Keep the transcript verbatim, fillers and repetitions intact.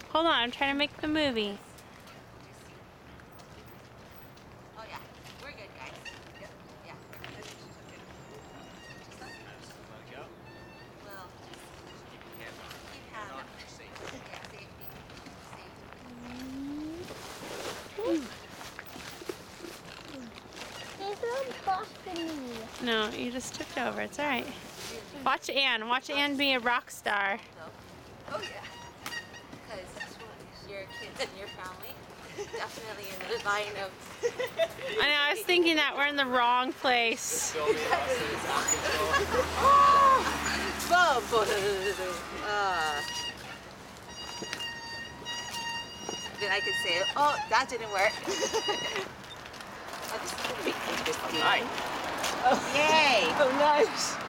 Hold on, I'm trying to make the movie. Oh yeah, we're good, guys. Yep. Yeah. Well, keep hand on. Yeah, safety. Safety. No, you just tipped over. It's all right. Watch Anne. Watch Anne be a rock star. Oh yeah. Because your kids and your family definitely in the line of. I know. I was thinking that we're in the wrong place. Oh! uh, then I could say, oh, that didn't work. Oh, this is going to be interesting. Hi. Oh, yay! Oh, nice.